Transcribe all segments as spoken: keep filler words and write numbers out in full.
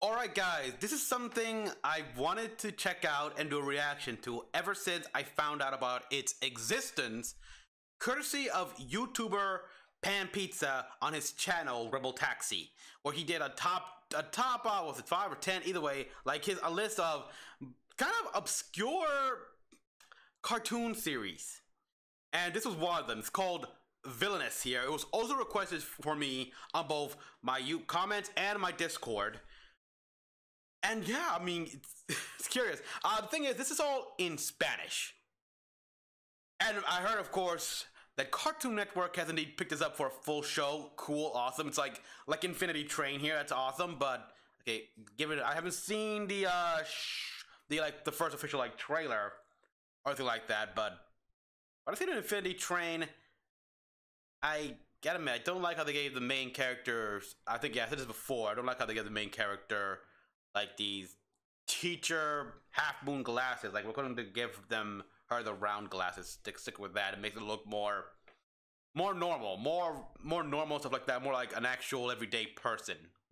Alright guys, this is something I wanted to check out and do a reaction to ever since I found out about its existence, courtesy of YouTuber Pan Pizza on his channel Rebel Taxi, where he did a top, a top, uh, was it five or ten? Either way, like his a list of kind of obscure cartoon series, and this was one of them. It's called Villainous here. It was also requested for me on both my you comments and my Discord. And yeah, I mean, it's, it's curious. Uh, the thing is, this is all in Spanish. And I heard, of course, that Cartoon Network has indeed picked this up for a full show. Cool, awesome. It's like like Infinity Train here. That's awesome. But okay, give it. I haven't seen the uh, sh the like the first official like trailer or anything like that. But but I've seen an Infinity Train. I gotta admit, I don't like how they gave the main characters. I think yeah, I said this before. I don't like how they gave the main character like these teacher half moon glasses. Like we're going to give them her the round glasses. Stick stick with that. It makes it look more more normal, more more normal stuff like that. More like an actual everyday person.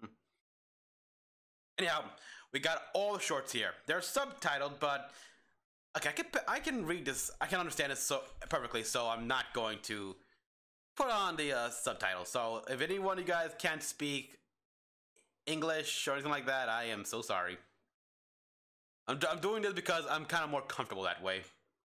Anyhow, we got all the shorts here. They're subtitled, but okay, I can I can read this. I can understand this so perfectly. So I'm not going to put on the uh, subtitles. So if any one of you guys can't speak English or anything like that, I am so sorry. I'm, I'm doing this because I'm kind of more comfortable that way.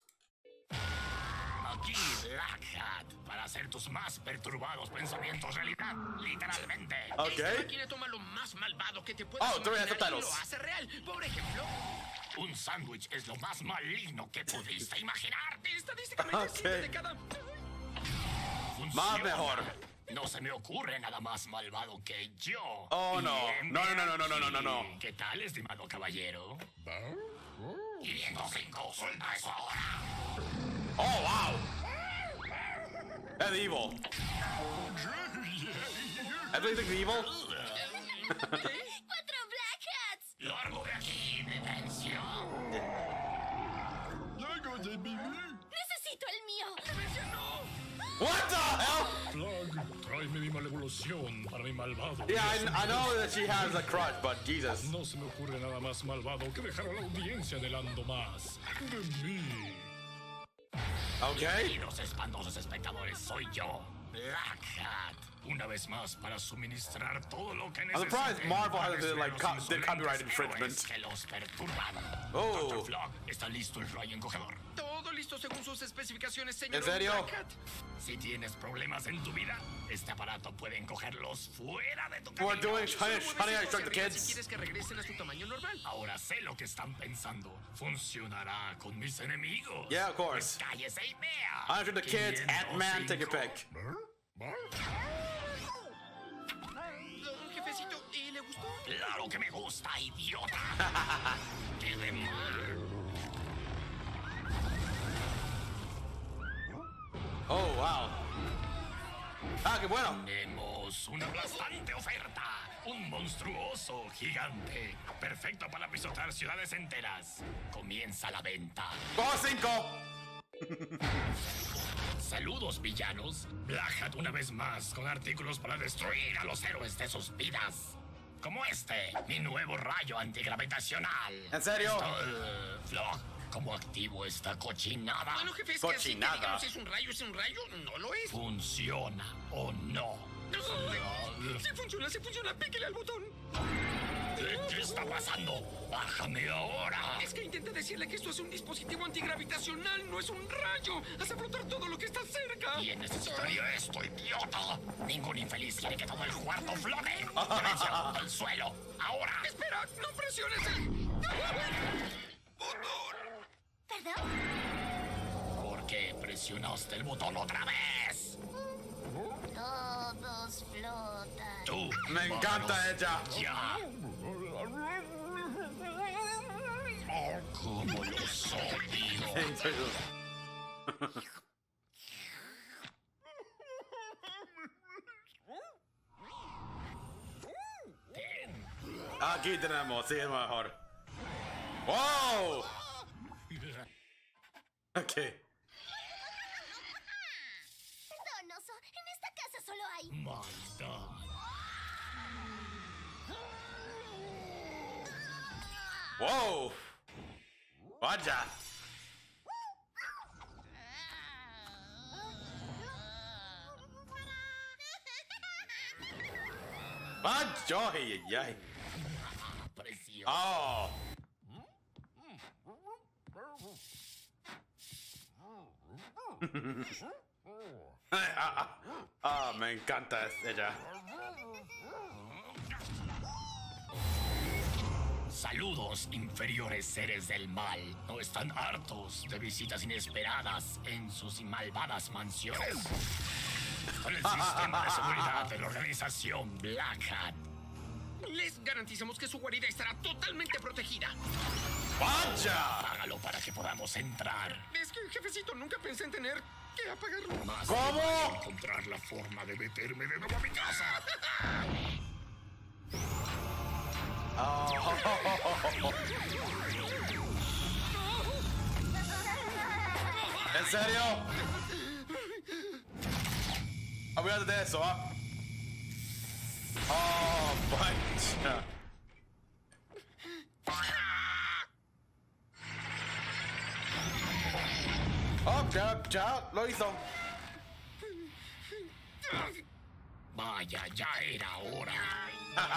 Aquí Black Hat para hacer tus más perturbados pensamientos realidad, literalmente. Okay. Esta máquina toma lo más malvado que te puedes Oh, three imaginar y subtitles. lo hace real. Por ejemplo, Un sándwich es lo más maligno que pudiste imaginar. estadísticamente Okay. siete de cada... Más mejor. No se me ocurre nada más malvado que yo. Oh, no. Y No, no, no, no, no, no, no, no. ¿Qué tal, estimado caballero? Y viendo cinco, suelta eso ahora. Oh, wow. That's evil. That's anything evil? ¡Cuatro Black Hats! Largo de aquí, detención. ¡Necesito el mío! What the hell? Plug, tráeme mi malevolución para mi malvado. Yeah, I, I know that she has a crush, but Jesus. No se me ocurre nada más malvado que dejar a la audiencia anhelando más de mí. Okay. Y los espantosos espectadores soy yo, Black Hat. Una vez más para suministrar todo lo que I'm necesiten. surprised Marvel para hasn't like co did destruir los copyright insolentes infringement. héroes que los perturban. Oh. doctor Flock, ¿está listo el rayo encogedor? Todo listo según sus especificaciones, señor. ¿En serio? Black Hat. Si tienes problemas en tu vida, este aparato puede encogerlos fuera de tu We're camino. doing Honey, Solo honey I muévese Shrunk the hacia arriba Kids. Si quieres que regresen a su tamaño normal. Ahora sé lo que están pensando. Funcionará con mis enemigos. Yeah, of course. Pues cállese y vea. Honey I Shrunk the Kids, quinientos Ant-Man, take your cinco. pick. Don jefecito, ¿y le gustó? Claro que me gusta, idiota. ¡Qué de mal! Oh, wow. Ah, qué bueno. Tenemos una aplastante oferta. Un monstruoso gigante. Perfecto para pisotear ciudades enteras. Comienza la venta. Oh, cinco. Saludos, villanos. Black Hat una vez más con artículos para destruir a los héroes de sus vidas. Como este, mi nuevo rayo antigravitacional. ¿En serio? Esto, eh, Flock, ¿cómo activo esta cochinada? Bueno, jefe, es que así que Cochinada. digamos, es un rayo, es un rayo, no lo es. ¿Funciona o no? Si funciona, si funciona, píquele al botón. ¿Qué, qué está pasando? ¡Bájame ahora! Es que intenta decirle que esto es un dispositivo antigravitacional, no es un rayo. Hace flotar todo lo que está cerca. ¿Quién necesitaría esto, idiota? Ningún infeliz quiere que todo el cuarto flote. Derecha junto al suelo. ¡Ahora! Espera, no presiones el botón. ¿Perdón? ¿Por qué presionaste el botón otra vez? Todos flotan. Tú. Me encanta vámonos ella. Ya. Oh, cómo los odio. Ten. Aquí tenemos, sí, es mejor. Wow. Okay. Perdón, oso. En esta casa solo hay... Maldad. Whoa! Vaya! Vaya! Ay, ay, ay. Precioso. Oh! Ah, ah, me encanta ella. Saludos, inferiores seres del mal. ¿No están hartos de visitas inesperadas en sus malvadas mansiones? Con el sistema de seguridad de la organización Black Hat. Les garantizamos que su guarida estará totalmente protegida. ¡Vaya! Hágalo para que podamos entrar. Es que, jefecito, nunca pensé en tener que apagarlo. Más ¿Cómo? vale encontrar la forma de meterme de nuevo a mi casa. Oh. ¿En serio? Olvídate de eso, ¿ah? Oh, vaya. Oh, ya, ya, lo hizo. Vaya, ya era hora.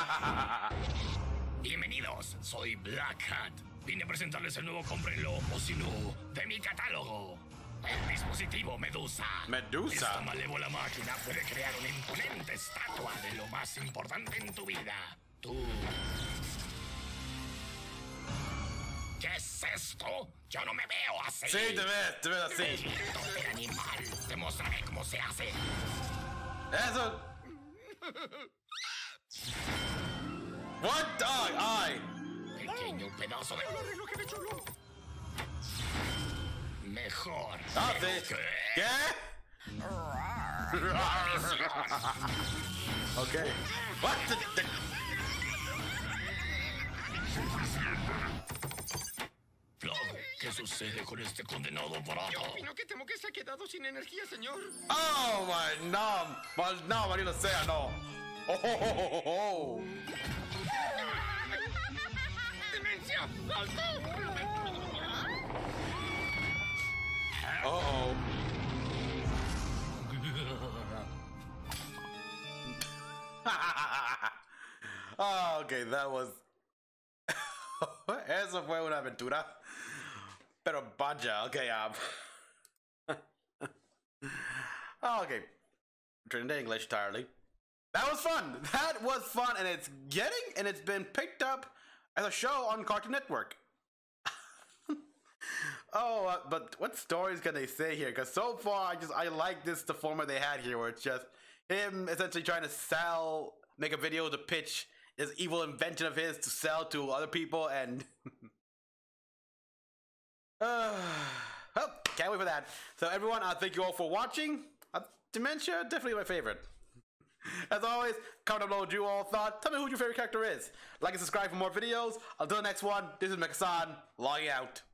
Bienvenidos, soy Black Hat. Vine a presentarles el nuevo cómprenlo o si no, de mi catálogo. El dispositivo Medusa. Medusa. Esta malévola máquina puede crear una imponente estatua de lo más importante en tu vida. Tú. ¿Qué es esto? Yo no me veo así. Sí, te ves, te ves así. ¡Tonte animal! Te mostraré cómo se hace. Eso. What? Ay, ay. Pequeño pedazo de... Lo arreglo, jefe chulo. Mejor. Ah, Pero sí. ¿qué? ¿Qué? Okay. What the, the... Plug, ¿qué sucede con este condenado aparato? Yo opino que temo que se ha quedado sin energía, señor. Oh my, no, well, no, maldito sea, no. Oh, oh, oh, oh, oh. ¡Demencia! ¡Alto! Uh oh. Oh, okay, that was. Eso fue una aventura. Pero vaya, okay, um. Okay. Turn into English entirely. That was fun. That was fun, and it's getting and it's been picked up as a show on Cartoon Network. Oh, uh, but what stories can they say here? Because so far, I just I like this the format they had here, where it's just him essentially trying to sell, make a video to pitch this evil invention of his to sell to other people, and uh, well, can't wait for that. So everyone, uh, thank you all for watching. Uh, Dementia, definitely my favorite. As always, comment down below what you all thought. Tell me who your favorite character is. Like and subscribe for more videos. Until the next one, this is Mecha-san, logging out.